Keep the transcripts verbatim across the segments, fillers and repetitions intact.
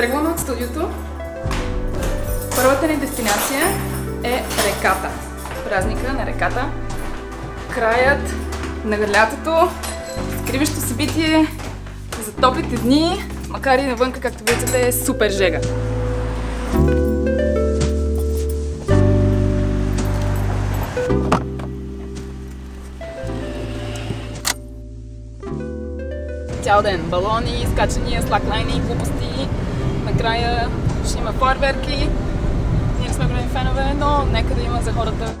Тръгваме от студиото. Първата ни дестинация е реката. Празника на реката. Краят на лятото. Скриващо събитие за топлите дни, макар и навънка, както виждате, е супер жега. Цял ден балони, скачания, слаклайни, глупости. Накрая ще има фойерверки. Ние не сме големи фенове, но нека да има за хората.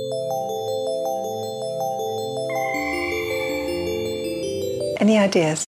Any ideas?